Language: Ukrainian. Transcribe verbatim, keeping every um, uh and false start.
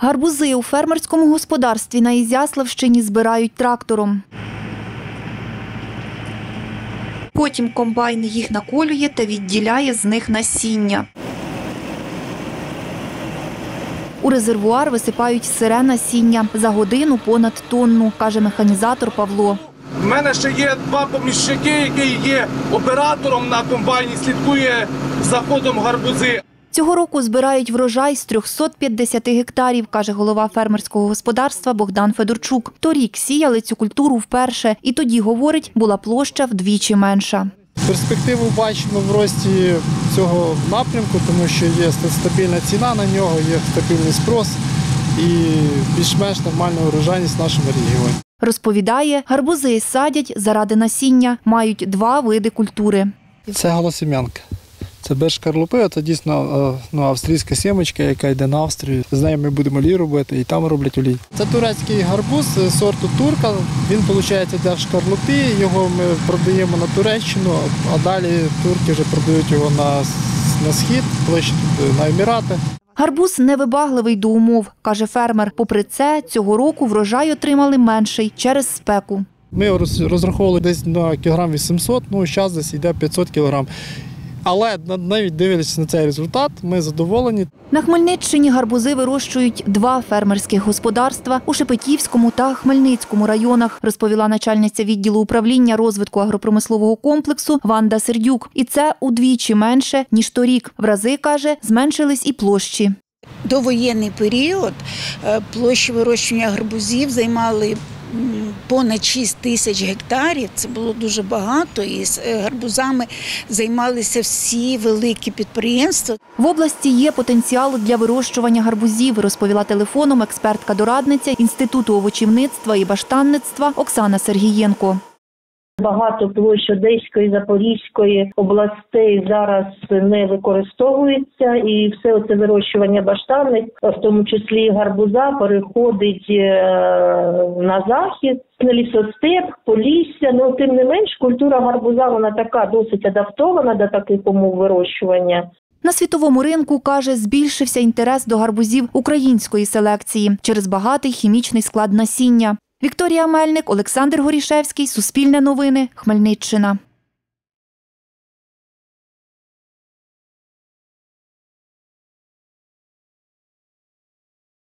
Гарбузи у фермерському господарстві на Ізяславщині збирають трактором. Потім комбайн їх наколює та відділяє з них насіння. У резервуар висипають сире насіння. За годину понад тонну, каже механізатор Павло. У мене ще є два поміщики, який є оператором на комбайні, слідкує за ходом гарбузи. Цього року збирають врожай з трьохсот п'ятдесяти гектарів, каже голова фермерського господарства Богдан Федорчук. Торік сіяли цю культуру вперше і тоді, говорить, була площа вдвічі менша. Перспективу бачимо в рості цього напрямку, тому що є стабільна ціна на нього, є стабільний спрос і більш-менш нормальна урожайність в нашому регіоні. Розповідає, гарбузи садять заради насіння, мають два види культури. Це голосім'янка. Це без шкарлупи, це дійсно ну, австрійська сімечка, яка йде на Австрію. З нею ми будемо олій робити і там роблять олій. Це турецький гарбуз сорту турка. Він, виходить, йде в шкарлупі, його ми продаємо на Туреччину, а далі турки вже продають його на, на схід, ближче на Емірати. Гарбуз невибагливий до умов, каже фермер. Попри це, цього року врожай отримали менший через спеку. Ми розраховували десь на кілограм вісімсот, ну зараз десь йде п'ятсот кілограм. Але навіть дивлячись на цей результат, ми задоволені. На Хмельниччині гарбузи вирощують два фермерських господарства у Шепетівському та Хмельницькому районах, розповіла начальниця відділу управління розвитку агропромислового комплексу Ванда Сердюк. І це удвічі менше, ніж торік. В рази, каже, зменшились і площі. Довоєнний період площі вирощування гарбузів займали понад шість тисяч гектарів, це було дуже багато, і з гарбузами займалися всі великі підприємства. В області є потенціал для вирощування гарбузів, розповіла телефоном експертка-дорадниця Інституту овочівництва і баштанництва Оксана Сергієнко. Багато площ Одеської, Запорізької областей зараз не використовується, і все це вирощування баштанних, в тому числі гарбуза, переходить на захід, на лісостеп, полісся. Ну, тим не менш, культура гарбуза, вона така досить адаптована до таких умов вирощування. На світовому ринку, каже, збільшився інтерес до гарбузів української селекції через багатий хімічний склад насіння. Вікторія Мельник, Олександр Горішевський, Суспільне новини, Хмельниччина.